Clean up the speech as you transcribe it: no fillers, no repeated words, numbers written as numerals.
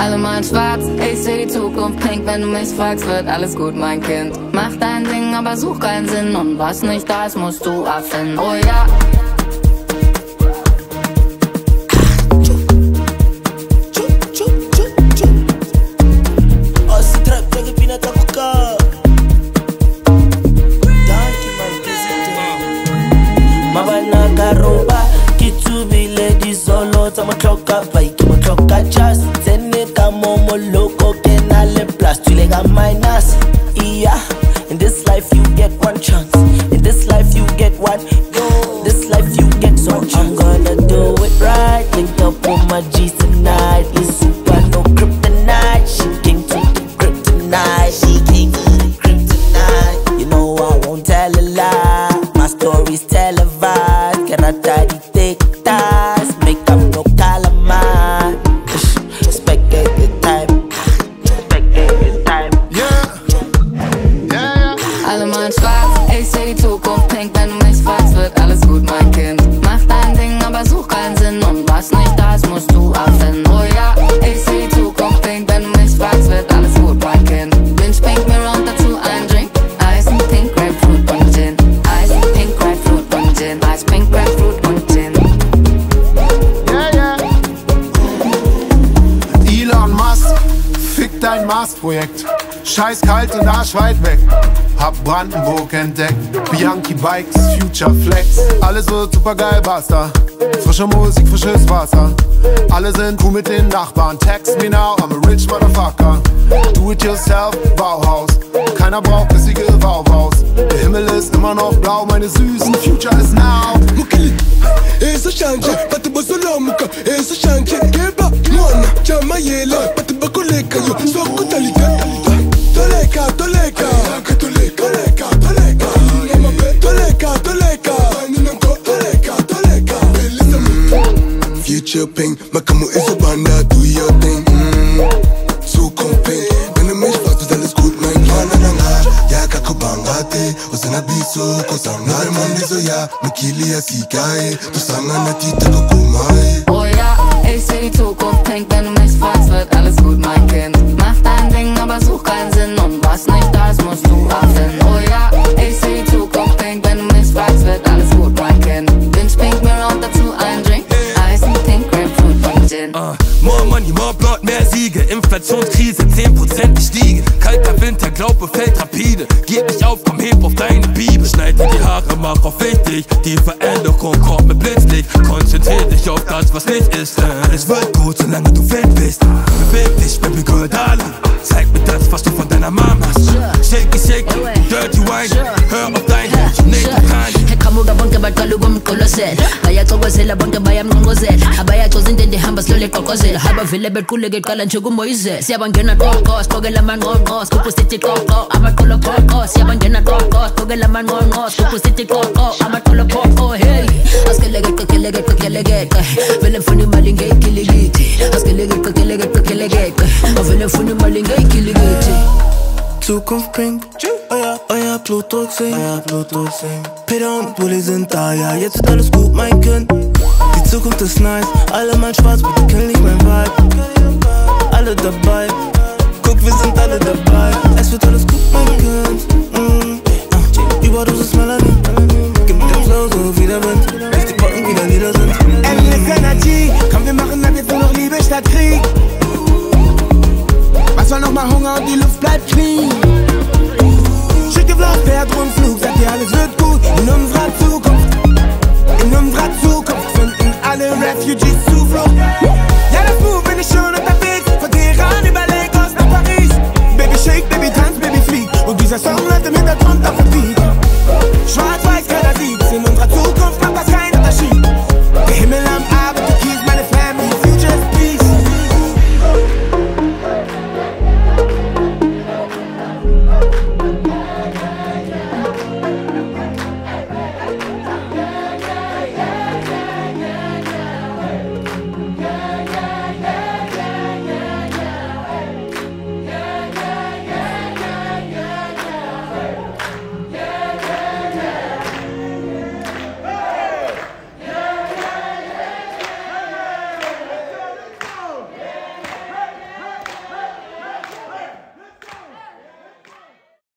Alle malen schwarz, ich seh die Zukunft pink. Wenn du mich fragst, wird alles gut, mein Kind. Mach dein Ding, aber such keinen Sinn. Und was nicht da ist, musst du erfinden. Oh ja. In this life you get one chance. In this life you get one. This life you get so I'm gonna do it right. Linked up with my G's tonight. It's super no kryptonite. She came to the kryptonite. She came to the kryptonite. You know I won't tell a lie. My story's televised. Can I tie the thick ties? Make up no calamine. Spectate the time. Spectate the time. Alle malen schwarz, ich seh die Zukunft pink. Wenn du mich fragst, wird alles gut, mein Kind. Mach dein Ding, aber such keinen Sinn. Und was nicht da ist, musst du erfinden. Oh ja, ich seh die Zukunft pink. Wenn du mich fragst, wird alles gut, mein Kind. Binge pink mir und dazu ein Drink. Ice and pink, Grapefruit und Gin. Ice and pink, Grapefruit und Gin. Ice, pink, Grapefruit und Gin. Elon Musk, fick dein Mars-Projekt. Scheiß kalt und Arsch weit weg. Hab Brandenburg entdeckt. Bianchi Bikes, Future Flex. Alles wird super geil, basta. Frische Musik, frisches Wasser. Alle sind cool mit den Nachbarn. Text me now, I'm a rich motherfucker. Do it yourself, Bauhaus. Keiner braucht bissige Wauwaus. Der Himmel ist immer noch blau, meine Süßen. Future is now. Mukili, esa shanje, pati bosolomuka, esa shanje, keba, mwana, chama yela, pati bakuleka, yo, soko talika. Toleka, toleka, toleka, toleka, toleka, toleka, toleka, toleka, toleka, Future pink, makamu is a banda, do your thing. Zukunft pink, wenn du mich fragst, ist alles gut, mein Kleiner. Ja, kakubangate, osana biso, kosanga, Mundi so ja, Mukili ya sikai, du sanga na tita kukumai. Oh ja, ich seh die Zukunft pink. Wenn du mich fragst, wird alles gut, mein Kind. Mach dein Ding, aber such keinen Sinn. Und was nicht da ist, musst du erfinden. Oh ja, ich seh die Zukunft pink. Wenn du mich fragst, wird alles gut, mein Kind. Binge pink mir und dazu ein Drink. Ice and pink, Grapefruit und Gin. More money, more blood, mehr Siege. Inflationskrise, 10% gestiegen. Kalter Winter, Glaube fällt rapide. Gib nicht auf, komm heb auf deine Bibel. Schneid dir die Haare, mach auf wichtig. Die Veränderung kommt mit Blitzlicht. Konzentrier dich auf das, was nicht ist. Es wird gut, solange du fit bist. Beweg dich, Baby Girl, darling. Zeig mir das, was du von deiner Mom hast. Shake it, shake it, dirty wine. Hör auf dein Herz, nicht rein. Kamuga bonke bakalugo mkolosel. Ayatogozela bonke bayamngongozel. Abayatozinde ndihamba slowly kokozela. Haba vile betkule gekala nchugu moize. Siyabangena kokos, kogela mangongos. Kupusiti koko, amakolo koko. Siyabangena kokos, kogela mangongos. Kupusiti koko, amakolo koko. Hey, askelegeka, kelegeka, kelegeka. Vele mfuni malinge ikiligiti. Askelegeka, kelegeka, kelegeka. Vele mfuni malinge ikiligiti. Zukunft pink, oh ja, Blutdruck sinkt. Peter und Bulli sind da, ja, jetzt ist alles gut, mein Kind. Die Zukunft ist nice, alle mal schwarz, bitte kill